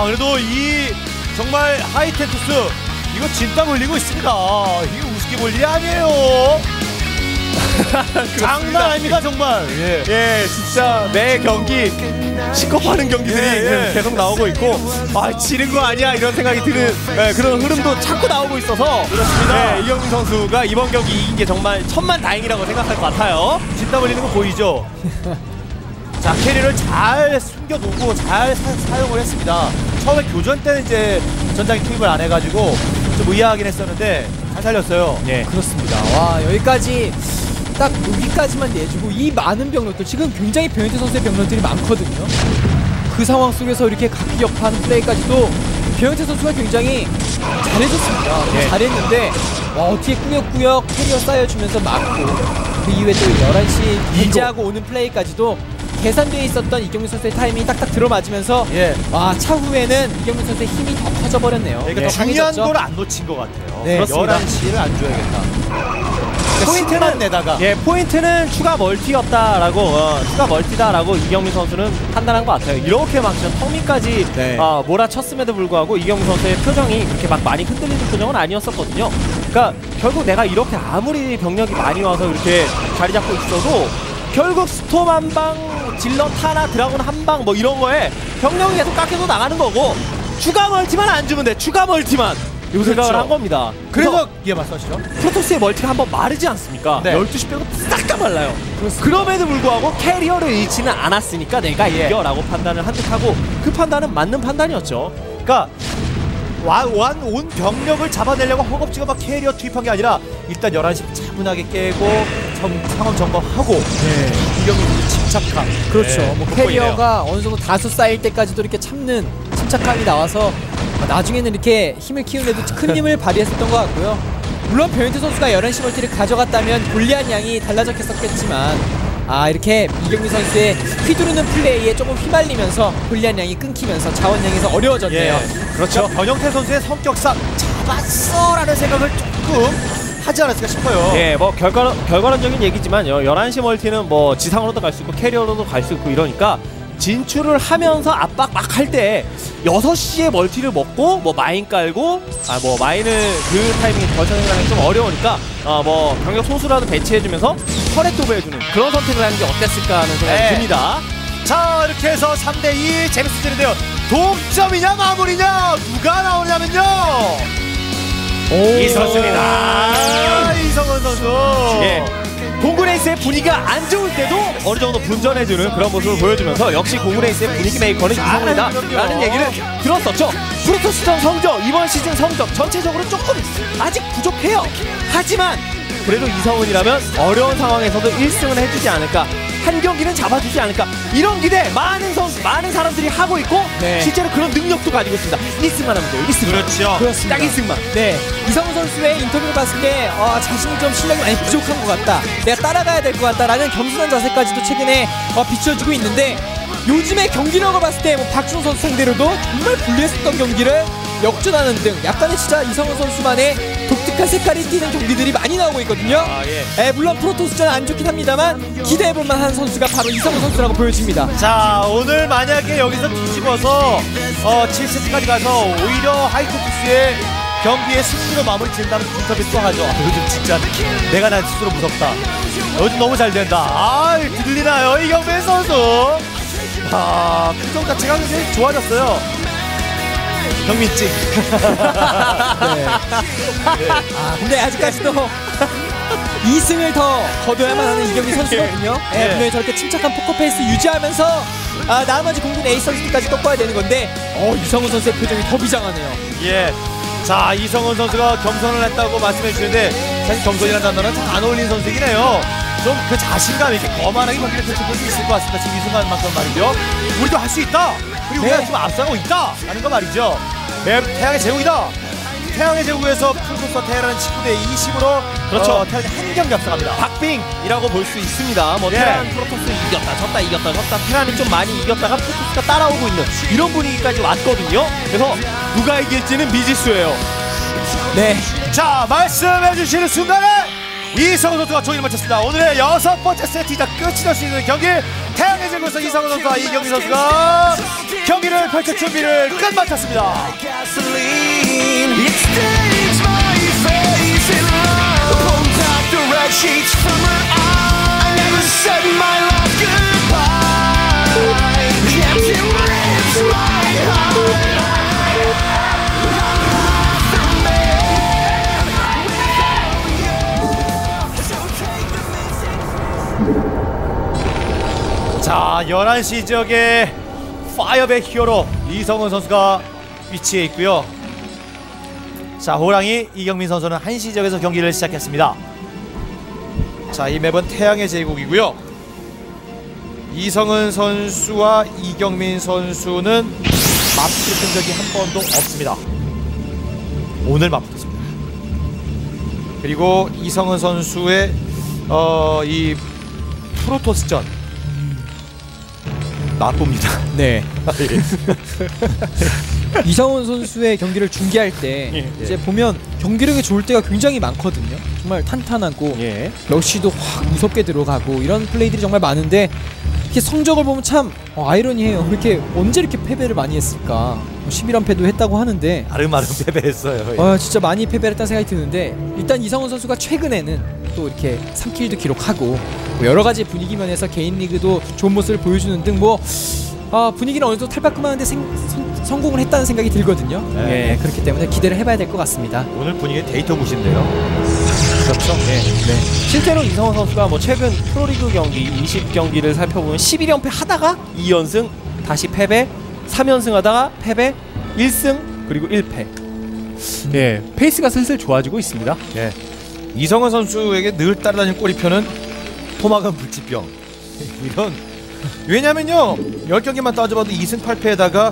그래도 이 정말 하이텐투스 이거 진땀 흘리고 있습니다. 이거 우습게 볼 일이 아니에요. 장난 아닙니다 정말. 예, 진짜 매 경기 시겁하는 경기들이 계속 나오고 있고, 아 지는 거 아니야 이런 생각이 드는 그런 흐름도 자꾸 나오고 있어서 그렇습니다. 이경민 선수가 이번 경기 이긴 게 정말 천만다행이라고 생각할 것 같아요. 진땀 흘리는 거 보이죠? 자, 캐리를 잘 숨겨두고 잘 사용을 했습니다. 처음에 교전 때는 이제 전장에 투입을 안 해가지고 좀 의아하긴 했었는데 잘 살렸어요. 네, 그렇습니다. 와, 여기까지 딱 여기까지만 내주고 이 많은 병력들, 지금 굉장히 변현태 선수의 병력들이 많거든요. 그 상황 속에서 이렇게 각기역하는 플레이까지도 변현태 선수가 굉장히 잘해줬습니다. 잘했는데 와, 어떻게 꾸역꾸역 캐리어 쌓여주면서 막고, 그 이후에 또 11시 견제하고 오는 플레이까지도 계산되어 있었던 이경민 선수의 타이밍이 딱딱 들어맞으면서 와, 차후에는 이경민 선수의 힘이 더 커져버렸네요. 그러니까 더 중요한 걸 안 놓친 것 같아요. 네, 11시를 안 줘야겠다. 포인트는 내다가 포인트는 추가 멀티였다라고 추가 멀티다라고 이경민 선수는 판단한 것 같아요. 이렇게 막 진짜 터미까지 몰아쳤음에도 불구하고 이경민 선수의 표정이 그렇게 막 많이 흔들리는 표정은 아니었었거든요. 그러니까 결국 내가 이렇게 아무리 병력이 많이 와서 이렇게 자리 잡고 있어도 결국 스톰 한 방, 질럿 하나, 드라곤 한 방 뭐 이런 거에 병력이 계속 깎여서 나가는 거고, 추가 멀티만 안 주면 돼. 추가 멀티만. 요 생각을 한 겁니다. 그래서 말씀하시죠. 프로토스의 멀티가 한번 마르지 않습니까? 네. 12시 빼고 싹 다 말라요. 그럼에도 불구하고 캐리어를 잃지는 않았으니까 내가 이겨라고 판단을 한 듯하고, 그 판단은 맞는 판단이었죠. 그러니까 온 병력을 잡아내려고 허겁지겁 막 캐리어 투입한 게 아니라 일단 11시 차분하게 깨고 상황 점검하고 이경민 침착함. 그렇죠. 뭐 캐리어가 어느 정도 다수 쌓일 때까지도 이렇게 참는 침착함이 나와서 나중에는 이렇게 힘을 키우는데도 큰 힘을 발휘했었던 것 같고요. 물론 변현태 선수가 11시 멀티를 가져갔다면 골리앗 양이 달라졌겠지만, 이렇게 이경민 선수의 휘두르는 플레이에 조금 휘말리면서 골리앗 양이 끊기면서 자원량에서 어려워졌네요. 그렇죠. 변형태 선수의 성격상 잡았어라는 생각을 조금 하지 않았을까 싶어요. 예, 뭐 결과론적인 얘기지만 11시 멀티는 뭐 지상으로도 갈 수 있고 캐리어로도 갈 수 있고 이러니까 진출을 하면서 압박 막 할 때 6시에 멀티를 먹고 뭐 마인 깔고 뭐 마인을 그 타이밍에 결정하는 게 좀 어려우니까 뭐 병력 소수라도 배치해주면서 터렛 도배해주는 그런 선택을 하는 게 어땠을까 하는 생각이 듭니다. 자, 이렇게 해서 3대2 재밌어지는데요. 동점이냐 마무리냐 누가 나오냐면요, 이 선수입니다. 이성원 선수. 예. 공군에이스의 분위기가 안 좋을 때도 어느 정도 분전해주는 그런 모습을 보여주면서 역시 공군에이스의 분위기 메이커는 이성훈이다 라는 얘기를 들었었죠. 프로토스전 성적, 이번 시즌 성적 전체적으로 조금 아직 부족해요. 하지만 그래도 이성훈이라면 어려운 상황에서도 1승을 해주지 않을까, 한 경기는 잡아주지 않을까, 이런 기대 많은 사람들이 하고 있고 실제로 그런 능력도 가지고 있습니다. 1승만 하면 돼요. 1승. 그렇죠. 그렇습니다. 딱 1승만. 네, 이성훈 선수의 인터뷰를 봤을 때 자신이 좀 실력이 많이 부족한 것 같다, 내가 따라가야 될 것 같다라는 겸손한 자세까지도 최근에 비춰지고 있는데, 요즘의 경기력을 봤을 때 박준호 선수 상대로도 정말 불리했었던 경기를 역전하는 등 약간의 진짜 이성훈 선수만의 독특한 색깔이 띄는 경기들이 많이 나오고 있거든요. 물론 프로토스전 안 좋긴 합니다만 기대해볼 만한 선수가 바로 이성훈 선수라고 보여집니다. 자, 오늘 만약에 여기서 뒤집어서 7세트까지 가서 오히려 하이코투스의 경기에 승리로 마무리 짓는다면 인터뷰 또 하죠. 요즘 진짜 내가 난 스스로 무섭다. 요즘 너무 잘 된다. 들리나요 이경민 선수? 표정 자체가 굉장히 좋아졌어요. 경민증. 근데 아직까지도 2승을 더 거둬야만 하는 이경민 선수거든요. 분명히 저렇게 침착한 포커페이스 유지하면서 나머지 공군 에이스 선수들까지 꺾어야 되는 건데 이성훈 선수의 표정이 더 비장하네요. 자, 이성훈 선수가 겸손을 했다고 말씀해 주시는데 사실 겸손이라는 단어는 잘 안 어울리는 선수이긴 해요. 좀 그 자신감 있게 거만하게 경기를 펼쳐볼 수 있을 것 같습니다. 지금 이 순간만큼 말이죠. 우리도 할 수 있다. 그리고 우리가 지금 앞서고 있다 라는 거 말이죠. 태양의 제국이다. 태양의 제국에서 프로토스와 테란은 19대 20으로 그렇죠. 테란이 한 경기 앞서갑니다. 박빙이라고 볼 수 있습니다. 뭐 테란 프로토스 이겼다 졌다 테란이 좀 많이 이겼다가 프로토스가 따라오고 있는 이런 분위기까지 왔거든요. 그래서 누가 이길지는 미지수예요. 자, 말씀해 주시는 순간에 이성훈 선수가 종이를 마쳤습니다. 오늘의 6번째 세트이자 끝이 날 수 있는 경기, 태양의 제국에서 이성훈 선수와 이경민 선수가 경기를 펼칠 준비를 끝마쳤습니다. 자, 11시 지역에 파이어백 히어로 이성훈 선수가 위치해 있고요. 자, 호랑이 이경민 선수는 1시 지역에서 경기를 시작했습니다. 자, 이 맵은 태양의 제국이고요. 이성훈 선수와 이경민 선수는 맞붙은 적이 한 번도 없습니다. 오늘 맞붙었습니다. 그리고 이성훈 선수의 이 프로토스전 나쁩니다. 네. 이성훈 선수의 경기를 중계할 때 이제 보면 경기력이 좋을 때가 굉장히 많거든요. 정말 탄탄하고 러쉬도 확 무섭게 들어가고 이런 플레이들이 정말 많은데 이렇게 성적을 보면 참 아이러니해요. 이렇게 언제 이렇게 패배를 많이 했을까? 11연패도 했다고 하는데 아름아름 패배했어요. 진짜 많이 패배를 했다는 생각이 드는데 일단 이성훈 선수가 최근에는 또 이렇게 3킬도 기록하고 뭐 여러 가지 분위기 면에서 개인 리그도 좋은 모습을 보여주는 등 뭐 분위기는 어느 정도 탈바꿈하는데 성공을 했다는 생각이 들거든요. 네. 그렇기 때문에 기대를 해봐야 될 것 같습니다. 오늘 분위기 데이터 굿인데요. 그렇죠. 네. 실제로 이성훈 선수가 뭐 최근 프로리그 경기 20경기를 살펴보면 11연패 하다가 2연승, 다시 패배, 3연승 하다가 패배, 1승, 그리고 1패. 예, 페이스가 슬슬 좋아지고 있습니다. 네. 이성훈 선수에게 늘 따라다니는 꼬리표는 토막은 불치병. 이런 왜냐면요 10경기만 따져봐도 2승 8패에다가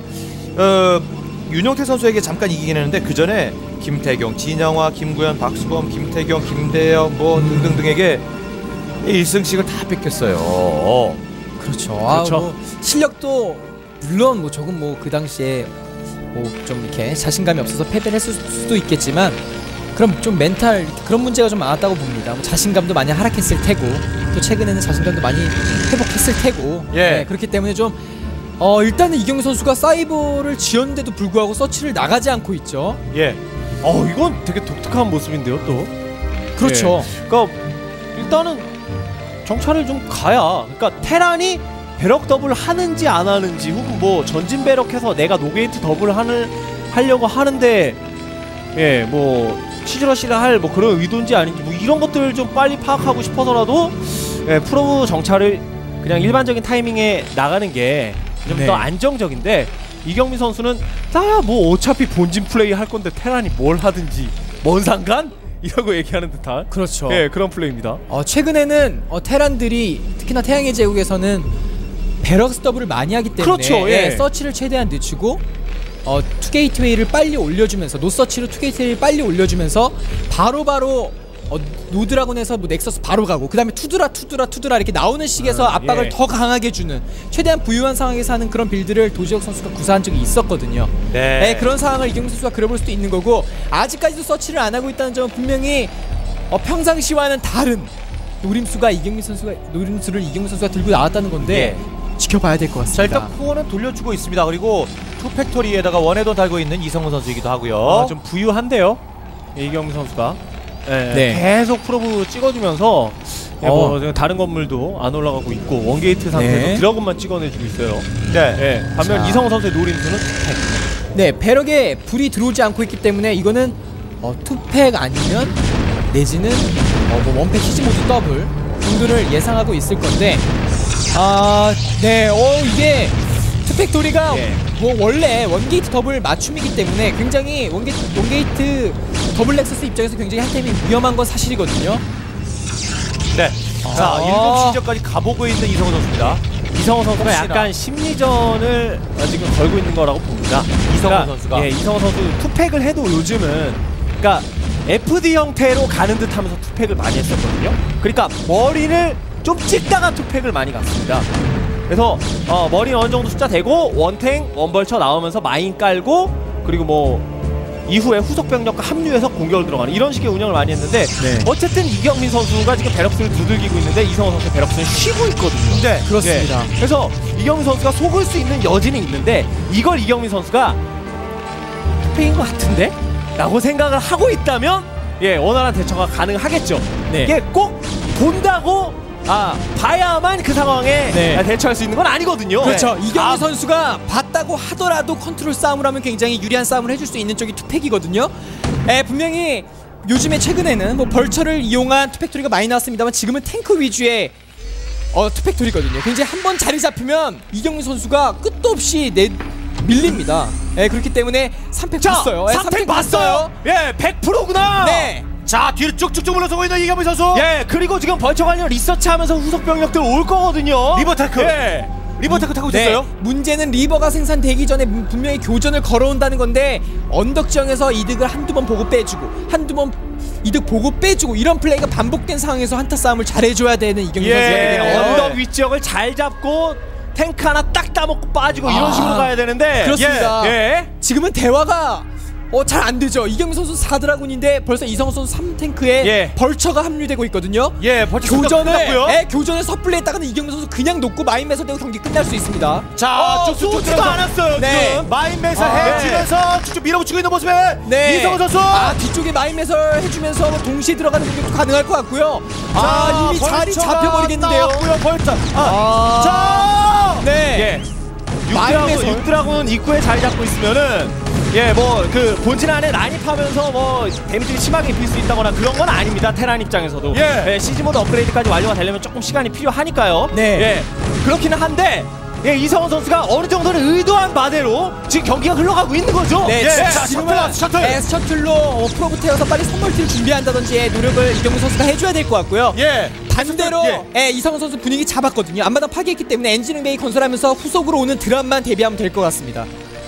윤용태 선수에게 잠깐 이기긴 했는데 그 전에 김태경, 진영화, 김구현, 박수범, 김태경, 김대현 뭐 등등등에게 1승씩을 다 뺏겼어요. 그렇죠. 그렇죠. 뭐 실력도 물론 뭐 조금 뭐 그 당시에 뭐 좀 이렇게 자신감이 없어서 패배를 했을 수도 있겠지만 그럼 좀 멘탈 그런 문제가 좀 많았다고 봅니다. 뭐 자신감도 많이 하락했을 테고 또 최근에는 자신감도 많이 회복했을 테고 그렇기 때문에 좀 일단은 이경민 선수가 사이버를 지었는데도 불구하고 서치를 나가지 않고 있죠. 이건 되게 독특한 모습인데요, 또. 그렇죠. 그러니까 일단은 정찰을 좀 가야. 그러니까 테란이 배럭 더블 하는지 안 하는지 혹은 뭐 전진 배럭해서 내가 노게이트 더블 하려고 하는데 뭐 치즈러시를 할 뭐 그런 의도인지 아닌지 뭐 이런 것들을 좀 빨리 파악하고 싶어서라도 프로 정찰을 그냥 일반적인 타이밍에 나가는 게 좀 더 안정적인데 이경민 선수는 뭐 어차피 본진 플레이 할 건데 테란이 뭘 하든지 뭔 상관? 이라고 얘기하는 듯한 그렇죠. 그런 플레이입니다. 최근에는 테란들이 특히나 태양의 제국에서는 베럭스 더블을 많이 하기 때문에 그렇죠. 서치를 최대한 늦추고 투게이트웨이를 빨리 올려주면서 노서치로 투게이트웨이를 빨리 올려주면서 바로바로 노드라곤에서 뭐 넥서스 바로 가고 그 다음에 투드라 이렇게 나오는 식에서 압박을 더 강하게 주는 최대한 부유한 상황에서 하는 그런 빌드를 도지혁 선수가 구사한 적이 있었거든요. 그런 상황을 이경민 선수가 그려볼 수도 있는 거고 아직까지도 서치를 안 하고 있다는 점은 분명히 평상시와는 다른 노림수를 이경민 선수가 들고 나왔다는 건데 지켜봐야 될 것 같습니다. 자, 일단 코어는 돌려주고 있습니다. 그리고 투팩토리에다가 원해도 달고 있는 이성훈 선수이기도 하고요. 좀 부유한데요, 이경민 선수가. 계속 프로브 찍어주면서 뭐 다른 건물도 안 올라가고 있고 원게이트 상태에서 드래곤만 찍어내주고 있어요. 반면 이성훈 선수의 노림수는 투팩. 배럭에 불이 들어오지 않고 있기 때문에 이거는 투팩 아니면 내지는 뭐 원팩 히지 모드 더블 정도를 예상하고 있을 건데 이게 투팩토리가 뭐 원래 원게이트 더블 맞춤이기 때문에 굉장히 원게이트 더블 넥서스 입장에서 굉장히 한 타이밍 위험한 건 사실이거든요. 자, 7시 지역까지 가보고 있는 이성훈 선수입니다. 이성훈 선수가 약간 심리전을 지금 걸고 있는 거라고 봅니다. 이성훈 선수가. 이성훈 선수 투팩을 해도 요즘은 그러니까 FD 형태로 가는 듯 하면서 투팩을 많이 했었거든요. 그러니까 머리를 좀 찍다가 투팩을 많이 갔습니다. 그래서 머리는 어느 정도 숫자 되고 원탱, 원벌처 나오면서 마인 깔고 그리고 뭐 이후에 후속 병력과 합류해서 공격을 들어가는 이런 식의 운영을 많이 했는데 어쨌든 이경민 선수가 지금 베럭스를 두들기고 있는데 이성훈 선수의 베럭스는 쉬고 있거든요. 그렇습니다. 그래서 이경민 선수가 속을 수 있는 여지는 있는데 이걸 이경민 선수가 투팩인 것 같은데? 라고 생각을 하고 있다면 원활한 대처가 가능하겠죠. 네. 이게 꼭 본다고 봐야만 그 상황에 대처할 수 있는 건 아니거든요. 그렇죠. 이경민 선수가 봤다고 하더라도 컨트롤 싸움을 하면 굉장히 유리한 싸움을 해줄 수 있는 쪽이 투팩이거든요. 분명히 요즘에 최근에는 뭐 벌처를 이용한 투팩토리가 많이 나왔습니다만 지금은 탱크 위주의 투팩토리거든요. 굉장히 한번 자리 잡히면 이경민 선수가 끝도 없이 밀립니다. 그렇기 때문에 3팩 봤어요. 3팩 봤어요. 100%구나. 네. 자, 뒤로 쭉쭉쭉 물러서고 있는 이경민 선수. 그리고 지금 벌처 관련 리서치하면서 후속 병력들 올 거거든요. 리버 테크. 리버 테크 타고 있었어요. 문제는 리버가 생산되기 전에 분명히 교전을 걸어온다는 건데 언덕 지형에서 이득을 한두 번 보고 빼주고 한두 번 이득 보고 빼주고 이런 플레이가 반복된 상황에서 한타 싸움을 잘해줘야 되는 이경민 선수가 되겠네요. 언덕 윗지역을 잘 잡고 탱크 하나 딱 따먹고 빠지고 이런 식으로 가야 되는데 그렇습니다. 지금은 대화가 잘 안 되죠. 이경민 선수 4드라군인데 벌써 이성호 선수 3탱크에 벌처가 합류되고 있거든요. 벌처 교전을 섣불리했다가는 이경민 선수 그냥 놓고 마인 매설되고 경기 끝날 수 있습니다. 자, 쭉쭉 쏘지도 않았어요. 지금 마인 매설 해주면서 쭉쭉 밀어붙이고 있는 모습에 이성호 선수. 뒤쪽에 마인 매설 해주면서 동시에 들어가는 공격도 가능할 것 같고요. 이미 자리 잡혀버리겠는데요. 벌처. 육드라군 입구에 자리 잡고 있으면은 본진 안에 난입하면서 데미지를 심하게 입힐 수 있다거나 그런 건 아닙니다. 테란 입장에서도 시즈모드 업그레이드까지 완료가 되려면 조금 시간이 필요하니까요. 그렇기는 한데 이성훈 선수가 어느 정도는 의도한 바대로 지금 경기가 흘러가고 있는 거죠. 지금은 셔틀로 프로브 태워서 빨리 선멀티를 준비한다든지 노력을 이경민 선수가 해줘야 될 것 같고요. 반대로 이성훈 선수 분위기 잡았거든요. 앞마당 파괴했기 때문에 엔지닝 베이 건설하면서 후속으로 오는 드랍만 대비하면 될 것 같습니다.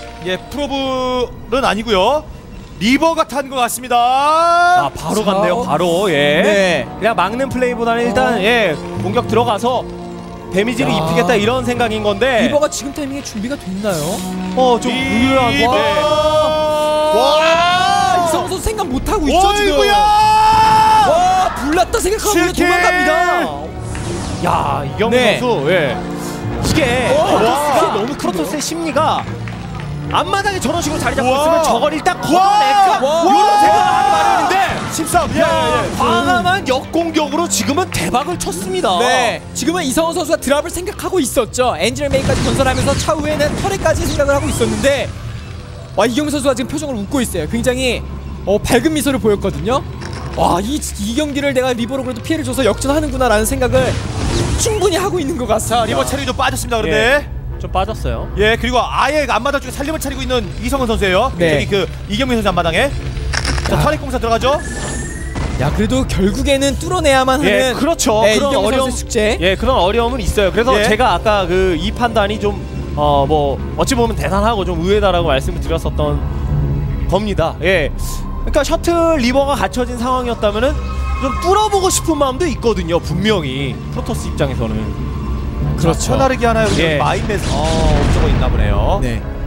프로브는 아니고요. 리버가 탄 것 같습니다. 바로 갔네요. 바로 그냥 막는 플레이보다는 일단 공격 들어가서 데미지를 입히겠다 이런 생각인 건데 리버가 지금 타이밍에 준비가 됐나요? 좀 의외하고 이성훈 선수 생각 못하고 있죠 지금. 불났다 생각하고 도망갑니다. 이경민 선수 이게 너무 프로토스의 심리가 앞마당에 저런 식으로 자리 잡고 있으면 저걸 일단 걷어낼까 이런 생각을 하기 마련인데 13. 과감한 역공격으로 지금은 대박을 쳤습니다. 지금은 이성훈 선수가 드랍을 생각하고 있었죠. 엔지니어 메이까지 건설하면서 차후에는 터렛까지 생각을 하고 있었는데 이경민 선수가 지금 표정을 웃고 있어요. 굉장히 밝은 미소를 보였거든요. 이 경기를 내가 리버로 그래도 피해를 줘서 역전하는구나 라는 생각을 충분히 하고 있는 것 같습니다. 리버 체력이 좀 빠졌습니다. 그런데 좀 빠졌어요. 그리고 아예 앞마당 쪽에 살림을 차리고 있는 이성훈 선수예요. 저기 이경민 선수 앞마당에. 터렛 공사 들어가죠. 그래도 결국에는 뚫어내야만 하는 그렇죠. 그런 어려운 숙제. 그런 어려움은 있어요. 그래서 제가 아까 이 판단이 좀 어찌 보면 대단하고 좀 의외다라고 말씀을 드렸었던 겁니다. 그러니까 셔틀 리버가 갖춰진 상황이었다면은 좀 뚫어보고 싶은 마음도 있거든요. 분명히 프로토스 입장에서는. 그렇죠. 편하게 하나요? 마인메스 업적어 있나 보네요.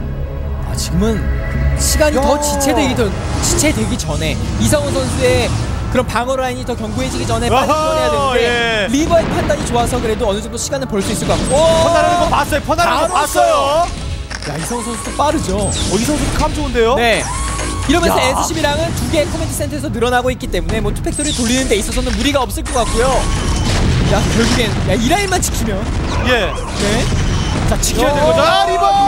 지금은 시간이 더 지체되기 전에 이성훈 선수의 그런 방어 라인이 더 견고해지기 전에 빨리 꺼내야 되는데 리버의 판단이 좋아서 그래도 어느 정도 시간을 벌 수 있을 것 같고. 퍼나르는 거 봤어요. 퍼나르는 거 봤어요. 이성훈 선수도 빠르죠. 이성훈 선수 감 좋은데요? 이러면서 SCB랑은 두 개의 커맨드 센터에서 늘어나고 있기 때문에 투팩토리 돌리는 데 있어서는 무리가 없을 것 같고요. 결국엔 이 라인만 지키면 자, 지켜야 되는 거죠.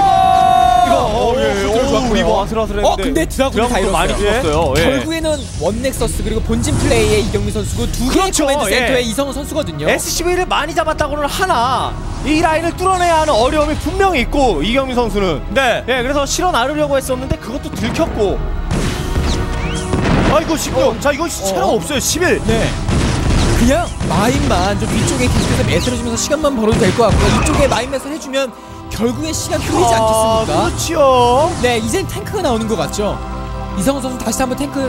리버 아슬아슬했는데 근데 드라군이 다 많이 죽었어요. 결국에는 원넥서스 그리고 본진 플레이의 이경민 선수고 두 개의 커맨드 센터의 이성훈 선수거든요. SCV를 많이 잡았다고는 하나 이 라인을 뚫어내야 하는 어려움이 분명히 있고 이경민 선수는 그래서 실어 나르려고 했었는데 그것도 들켰고 아이고 16. 자, 이거 체력 없어요. 11. 그냥 마인만 좀 뒤쪽에 계속해서 매설해주면서 시간만 벌어도 될 것 같고 이쪽에 마인 매설 해주면 결국엔 시간 흘리지 않겠습니까? 그렇죠. 이젠 탱크가 나오는 것 같죠. 이성훈 선수 다시 한번 탱크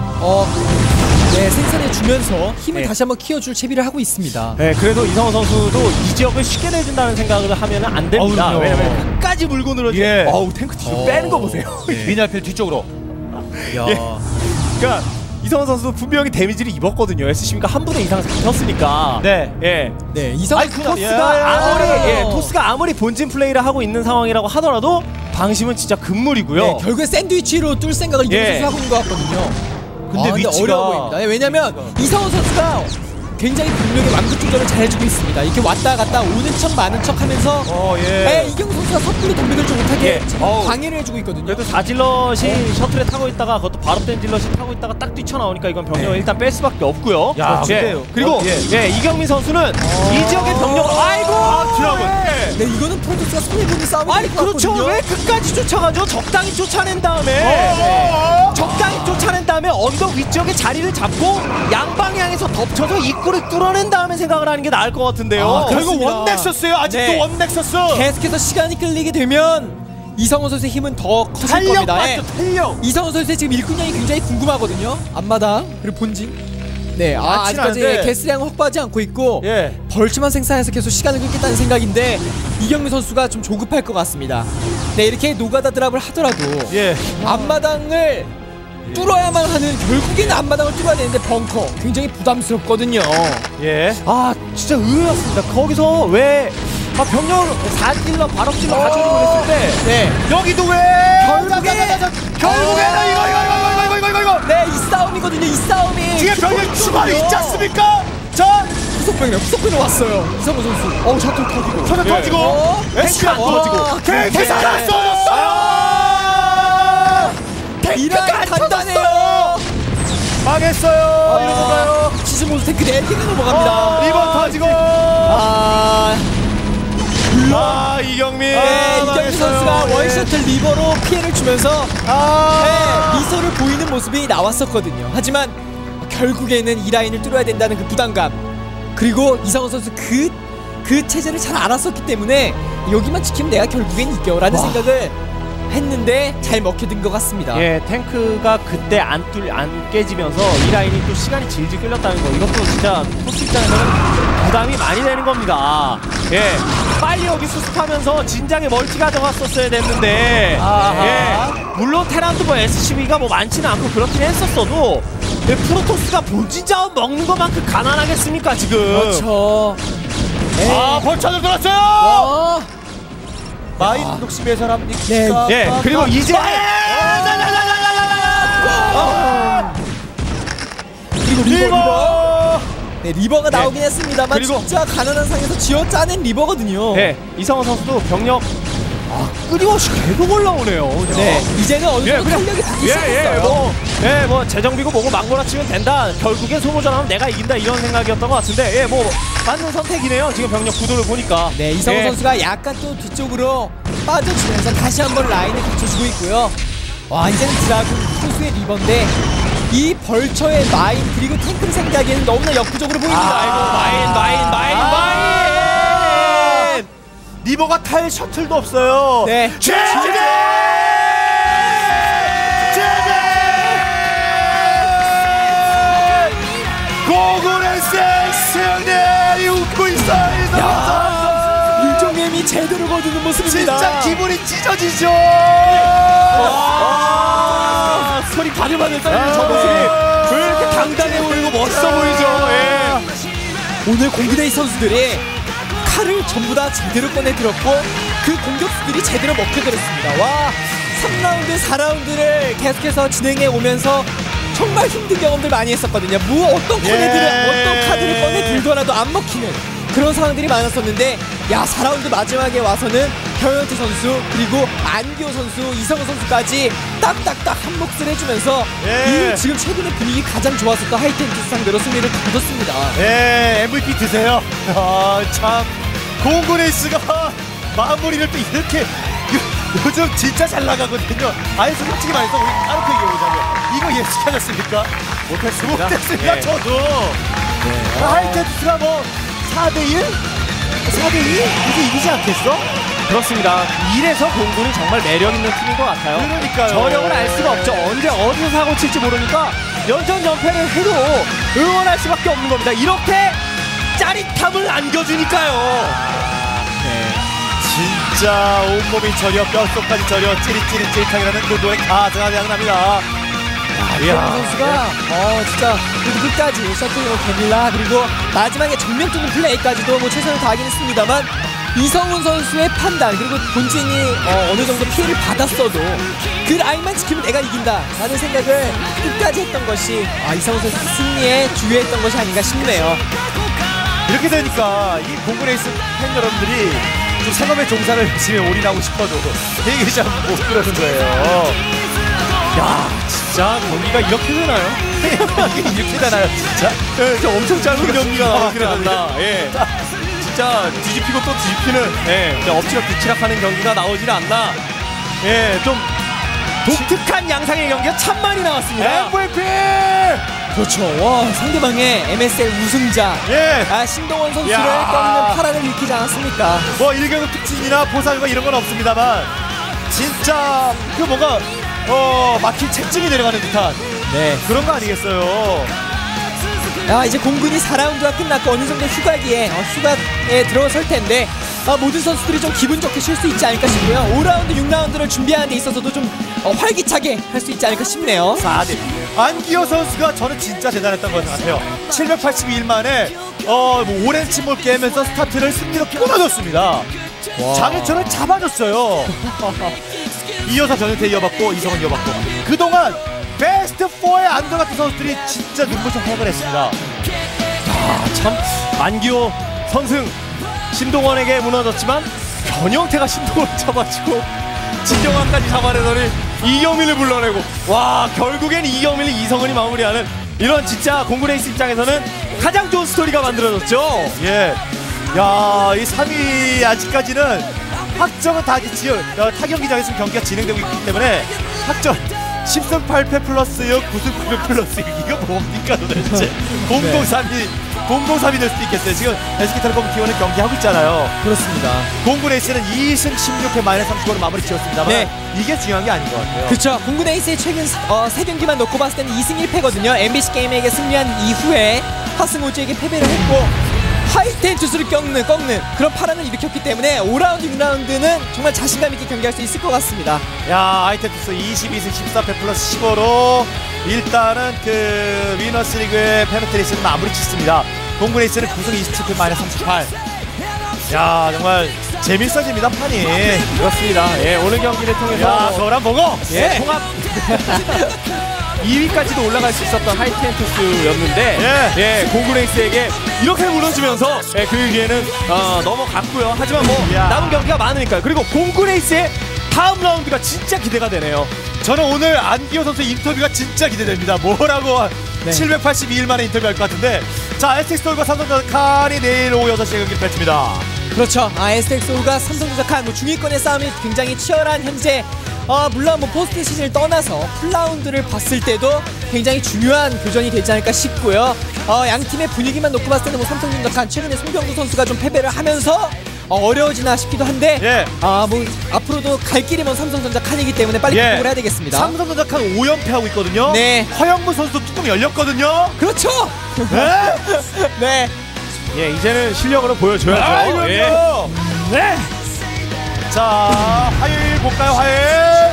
생산해주면서 힘을 다시 한번 키워줄 채비를 하고 있습니다. 그래도 이성훈 선수도 이 지역을 쉽게 내준다는 생각을 하면 안 됩니다. 왜냐면 끝까지 물고 늘어지. 탱크 뒤로 빼는 거 보세요. 미니알필 뒤쪽으로. 그러니까 이성훈 선수 분명히 데미지를 입었거든요. SCB가 한 부대 이상 잡혔으니까. 네. 예. 네, 이성훈 토스가 아무리 본진 플레이를 하고 있는 상황이라고 하더라도 방심은 진짜 금물이고요. 네, 결국에 샌드위치로 뚫을 생각을 이경민 선수 하고 있는 것 같거든요. 근데 위치가 어려워 보입니다. 네, 왜냐면 이성훈 선수가 굉장히 병력의 완급 조절을 잘해주고 있습니다. 이렇게 왔다 갔다 오는 척 마는 척 하면서 이경민 선수가 섣불리 덤벼들지 못하게 방해를 해주고 있거든요. 그래도 4질럿이 셔틀에 타고 있다가 그것도 발업된 질럿이 타고 있다가 딱 뛰쳐나오니까 이건 병력을 일단 뺄 수밖에 없고요. 야, 그리고 이경민 선수는 이 지역의 병력을 드라군. 네, 이거는 프로토스가 손해보는 싸움이 될 것 그렇죠. 같거든요. 왜 끝까지 쫓아가죠? 적당히 쫓아낸 다음에 적당히 쫓아낸 다음에 언덕 위쪽에 자리를 잡고 양방향에서 덮쳐서 입구를 뚫어낸 다음에 생각을 하는 게 나을 것 같은데요. 결국 원넥서스예요. 아직도 원넥서스. 계속해서 시간이 끌리게 되면 이성훈 선수의 힘은 더 커질 겁니다. 탄력. 이성훈 선수의 지금 일꾼량이 굉장히 궁금하거든요. 앞마당 그리고 본진. 네, 아직까지 개수량은 확보하지 않고 있고 벌츠만 생산해서 계속 시간을 끌겠다는 생각인데 이경민 선수가 좀 조급할 것 같습니다. 네, 이렇게 노가다 드랍을 하더라도 앞마당을 뚫어야만 하는, 결국에는 앞마당을 뚫어야 되는데 벙커 굉장히 부담스럽거든요. 진짜 의외였습니다. 거기서 왜 병력 4질러 발업질러 가져오고 그랬을 때 여기도 왜 결국에는 이거 네, 이 싸움이거든요. 이 싸움이 뒤에 병력 추가로 있지 않습니까? 자, 후속병력 왔어요. 이성훈 선수. 셔틀 터지고. 셔틀 터지고. SC 안 터지고. 대사가 쏘졌어요. 이라가 단단해요. 망했어요. 이런 건가요? 시즌 모드 탱크 4개가 넘어갑니다. 리버 터지고. 이경민. 이경민 선수가 원셔틀 리버로 피해를 주면서 미소를 보이는 모습이 나왔었거든요. 하지만 결국에는 이 라인을 뚫어야 된다는 그 부담감, 그리고 이성훈 선수 그 체제를 잘 알았었기 때문에 여기만 지키면 내가 결국엔 이겨라는 생각을 했는데 잘 먹혀든 것 같습니다. 탱크가 그때 안 깨지면서 이 라인이 또 시간이 질질 끌렸다는 거, 이것도 진짜 토스 입장에서는 부담이 많이 되는 겁니다. 빨리 여기 수습하면서 진작에 멀티 가져갔었어야 됐는데 물론 테란도 SCV가 많지는 않고 그렇긴 했었어도 프로토스가 본진 자원 먹는 것만큼 가난하겠습니까 지금. 그렇죠. 벌쳐들 들었어요. 마인 욕심의 사람입니까? 그리고 이제 그리고 리버. 리버가 나오긴 했습니다만 진짜 가난한 상에서 쥐어짜낸 리버거든요. 이성훈 선수도 병력 끊임없이 계속 올라오네요. 이제는 어느 정도 탄력이 받기 시작했어요. 재정비고 뭐고 막고라 치면 된다. 결국엔 소모전하면 내가 이긴다, 이런 생각이었던 것 같은데 맞는 선택이네요. 지금 병력 구도를 보니까. 이성훈 선수가 약간 또 뒤쪽으로 빠져주면서 다시 한번 라인을 갖춰주고 있고요. 이제는 드라군 투수의 리버인데 이 벌처의 마인 그리고 탱크를 상대하기에는 너무나 역부족으로 보입니다. 마인. 리버가 탈 셔틀도 없어요. 고군의 승리 웃고 있어요. 일종님이 제대로 거두는 모습입니다. 진짜 기분이 찢어지죠. 소리 바들바들 떨리는 저 모습이 왜 이렇게 당당해 보이고 멋있어 보이죠. 오늘 공기대이 선수들이 칼을 전부 다 제대로 꺼내들었고 그 공격수들이 제대로 먹혀들었습니다. 3라운드, 4라운드를 계속해서 진행해 오면서 정말 힘든 경험들 많이 했었거든요. 어떤 카드를 꺼내들더라도 안 먹히는 그런 상황들이 많았었는데 4라운드 마지막에 와서는 변현태 선수 그리고 안기호 선수, 이성훈 선수까지 딱딱딱 한 몫을 해주면서 이 지금 최근에 분위기 가장 좋았었던 하이텐트 상대로 승리를 거뒀습니다. MVP 드세요. 참 공군에이스가 마무리를 또 이렇게 요즘 진짜 잘 나가거든요. 솔직히 말해서 우리 까놓고 얘기해보자면 이거 예측하셨습니까? 못했습니다. 저도 하이텐트가 4대1? 4대2? 이게 이기지 않겠어? 그렇습니다. 이래서 공군이 정말 매력있는 팀인 것 같아요. 그러니까요. 저력을 알 수가 없죠. 언제 어디서 사고 칠지 모르니까 연전연패를 해도 응원할 수밖에 없는 겁니다. 이렇게 짜릿함을 안겨주니까요. 진짜 온몸이 저려 뼛속까지 저려 찌릿찌릿하게 나는 그 노래 가사가 생각납니다. 이영호 선수가 진짜 그래도 끝까지 셔틀 게릴라 그리고 마지막에 정면 뚫는 플레이까지도 뭐 최선을 다하긴 했습니다만 이성훈 선수의 판단 그리고 본진이 어느 정도 피해를 받았어도 그 라인만 지키면 내가 이긴다 라는 생각을 끝까지 했던 것이 이성훈 선수 승리에 주요했던 것이 아닌가 싶네요. 이렇게 되니까 이 공군 에이스 팬 여러분들이 좀 생업에 종사를 열심히 올인하고 싶어도 되게 잘 못 그러는 거예요. 야, 진짜 경기가 이렇게 되나요? 이렇게 되나요, 진짜? 네, 저 엄청 짧은 경기가 나오긴한다. 예. 진짜 뒤집히고 또 뒤집히는, 예, 엎치락뒤치락하는 경기가 나오질 않나. 예, 좀 독특한 양상의 경기가 참 많이 나왔습니다. MVP! 그렇죠. 와, 상대방의 MSL 우승자 신동원 선수를 꺾는 파란을 일으키지 않았습니까? 뭐 일격의 특징이나 보상과 이런 건 없습니다만 진짜 그 뭔가 막힌 책증이 내려가는 듯한 그런 거 아니겠어요? 이제 공군이 4라운드가 끝났고 어느 정도 휴가에 들어설 텐데 모든 선수들이 좀 기분 좋게 쉴 수 있지 않을까 싶고요. 5라운드, 6라운드를 준비하는 데 있어서도 좀 활기차게 할 수 있지 않을까 싶네요. 4대 안기호 선수가 저는 진짜 대단했던 것 같아요. 782일 만에 뭐 오랜 침몰 깨면서 스타트를 승리로 끊어줬습니다. 장윤철을 잡아줬어요. 이어서 변현태 이어받고 이성은 이어받고 그동안 베스트 4에 안 들어갔던 선수들이 진짜 눈부셔 해을 했습니다. 참 안기호 선승 신동원에게 무너졌지만 변형태가 신동원을 잡아주고 진경환까지 잡아내더니 이경민을 불러내고 와 결국엔 이경민을 이성은이 마무리하는 이런 진짜 공군 에이스 입장에서는 가장 좋은 스토리가 만들어졌죠. 예. 야, 이 3위 아직까지는 확정은 다 타 경기장에서 경기가 진행되고 있기 때문에 확정 10승 8패 플러스 6, 9승 9패 플러스 6 이거 뭡니까 도대체? 003이 될 수도 있겠어요. 지금 SK텔레콤 T1은 경기하고 있잖아요. 그렇습니다. 공군 에이스는 2승 16패 마이너스 35로 마무리 지었습니다만 이게 중요한 게 아닌 것 같아요. 그렇죠. 공군 에이스의 최근 3경기만 놓고 봤을 때는 2승 1패거든요. MBC 게임에게 승리한 이후에 하승호주에게 패배를 했고 하이텐투스를 꺾는 그런 파란을 일으켰기 때문에 5라운드, 6라운드는 정말 자신감 있게 경기할 수 있을 것 같습니다. 야, 하이텐투스 22승 14패 플러스 15로 일단은 그 위너스 리그의 페너트레이스는 마무리 짓습니다. 공군 에이스는 9승 27패 마이너스 38. 야, 정말 재밌어집니다, 판이. 그렇습니다. 예, 오늘 경기를 통해서 저랑 보고 통합 2위까지도 올라갈 수 있었던 하이텐투스였는데 공군 에이스에게 이렇게 무너지면서 그 위기에는 넘어갔고요. 하지만 뭐 남은 경기가 많으니까요. 그리고 공군 에이스의 다음 라운드가 진짜 기대가 되네요. 저는 오늘 안기호 선수 인터뷰가 진짜 기대됩니다. 뭐라고 782일 만에 인터뷰할 것 같은데 자, SK서울과 삼성전자칸이 내일 오후 6시에 경기를 펼칩니다. 그렇죠. SK서울과 삼성전자칸 중위권의 싸움이 굉장히 치열한 현재 물론 뭐 포스트 시즌을 떠나서 풀라운드를 봤을 때도 굉장히 중요한 교전이 되지 않을까 싶고요. 양 팀의 분위기만 놓고 봤을 때는 뭐 삼성전자칸 최근에 송병구 선수가 좀 패배를 하면서 어려워지나 싶기도 한데 뭐 앞으로도 갈 길이 먼 삼성전자칸이기 때문에 빨리 극복을 해야 되겠습니다. 삼성전자칸 5연패하고 있거든요. 허영무 선수도 뚜껑 열렸거든요. 그렇죠. 예, 이제는 실력으로 보여줘야죠. 자, 화요일 볼까요? 화요일.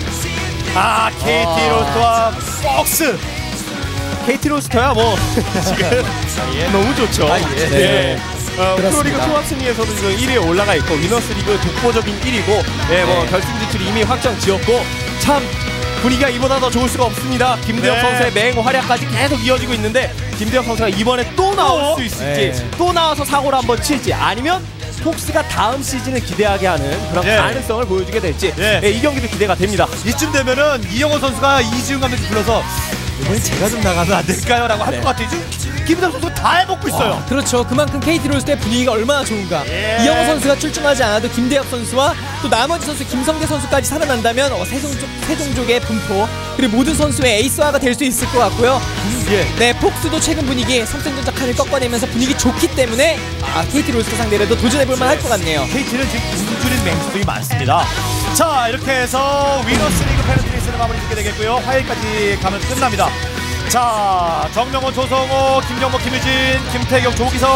KT 로스터와 폭스. KT 로스터야 뭐 지금 너무 좋죠. 프로리그 통합 승리에서도 지금 1위에 올라가 있고 위너스리그 독보적인 1위고 뭐 결승 진출이 이미 확정 지었고 참 분위기가 이보다 더 좋을 수가 없습니다. 김대엽 선수의 맹 활약까지 계속 이어지고 있는데 김대엽 선수가 이번에 또 나올 수 있을지 또 나와서 사고를 한번 칠지 아니면 폭스가 다음 시즌을 기대하게 하는 그런 가능성을 보여주게 될지 이 경기도 기대가 됩니다. 이쯤 되면은 이영호 선수가 이지훈 감독이 불러서 이번엔 제가 좀 나가면 안 될까요? 라고 할 것 같아요. 김대엽 선수가 다 해먹고 있어요. 그렇죠. 그만큼 KT 로스터의 분위기가 얼마나 좋은가. 이영호 선수가 출중하지 않아도 김대엽 선수와 또 나머지 선수 김성대 선수까지 살아난다면 세종족의 분포 그리고 모든 선수의 에이스화가 될 수 있을 것 같고요. 폭스도 최근 분위기 삼성전자 칸을 꺾어내면서 분위기 좋기 때문에 KT 로스터 상대로도 도전해볼만 할 것 같네요. KT는 지금 굶주린 맹수들이 많습니다. 자, 이렇게 해서 위너스리그 페널티레이스를 마무리 짓게 되겠고요. 화요일까지 가면 끝납니다. 자, 정명원, 조성호, 김경모, 김유진, 김태경, 조기석,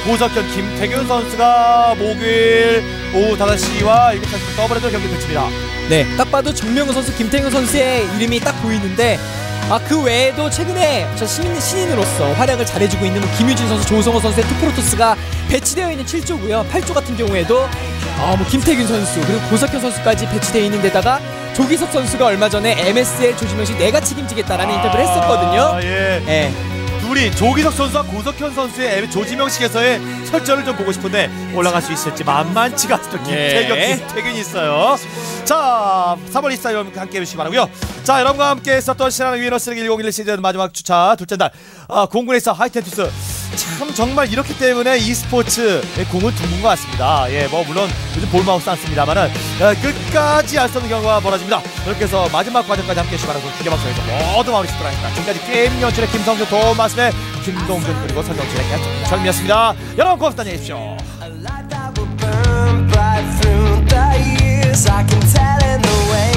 고석현, 김태균 선수가 목요일 오후 5시와 7시 더블헤더 경기 펼칩니다. 네, 딱 봐도 정명훈 선수, 김태균 선수의 이름이 딱 보이는데 그 외에도 최근에 저 신인으로서 활약을 잘해주고 있는 김유진 선수, 조성호 선수의 투프로토스가 배치되어 있는 7조고요. 8조 같은 경우에도 뭐 김태균 선수 그리고 고석현 선수까지 배치되어 있는 데다가 조기석 선수가 얼마 전에 MSL 조지명식 내가 책임지겠다라는 인터뷰를 했었거든요. 예. 예. 둘이 조기석 선수와 고석현 선수의 조지명식에서의 설전을 좀 보고 싶은데 올라갈 수 있을지 만만치가 않죠. 김태균이 있어요. 자, 3월 24일 여러분 함께 해주시기 바라고요. 자, 여러분과 함께 했었던 신한은행 위너스리그 2011 시즌 마지막 주차 둘째 날 공군에서 하이텐투스 참 정말 이렇기 때문에 e스포츠의 공을 둥근 것 같습니다. 예, 뭐 물론 요즘 볼마우스 않습니다만은 끝까지 알 수 없는 경우가 벌어집니다. 그렇게 해서 마지막 과정까지 함께 해주시기 바라고 기계방송에서 모두 마무리 짓도록 하겠습니다. 지금까지 게임 연출의 김성준, 도마스의 김동준 그리고 설정진의 김철민이었습니다. 여러분 고맙습니다. 안녕히 계십시오. I can tell in the way